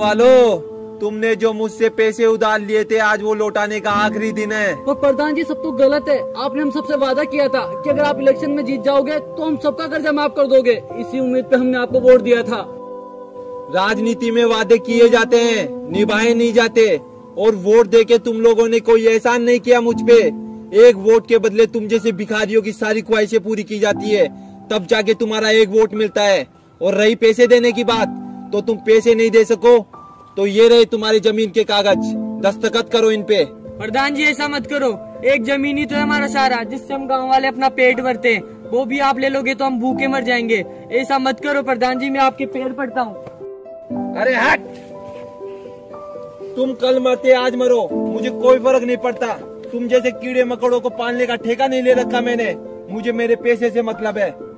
वालों, तुमने जो मुझसे पैसे उधार लिए थे आज वो लौटाने का आखिरी दिन है। और प्रधान जी सब तो गलत है। आपने हम सबसे वादा किया था कि अगर आप इलेक्शन में जीत जाओगे तो हम सबका कर्जा माफ कर दोगे। इसी उम्मीद पे हमने आपको वोट दिया था। राजनीति में वादे किए जाते हैं, निभाए नहीं जाते। और वोट देके तुम लोगों ने कोई एहसान नहीं किया मुझ पे। एक वोट के बदले तुम जैसे भिखारियों की सारी ख्वाहिशें पूरी की जाती है, तब जाके तुम्हारा एक वोट मिलता है। और रही पैसे देने की बात, तो तुम पैसे नहीं दे सको तो ये रहे तुम्हारी जमीन के कागज, दस्तखत करो इन पे। प्रधान जी ऐसा मत करो, एक जमीन ही तो है हमारा सारा, जिससे हम गांव वाले अपना पेट भरते हैं। वो भी आप ले लोगे तो हम भूखे मर जाएंगे। ऐसा मत करो प्रधान जी, मैं आपके पैर पड़ता हूँ। अरे हट, तुम कल मरते आज मरो, मुझे कोई फर्क नहीं पड़ता। तुम जैसे कीड़े मकोड़ों को पालने का ठेका नहीं ले रखा मैंने। मुझे मेरे पैसे से मतलब है।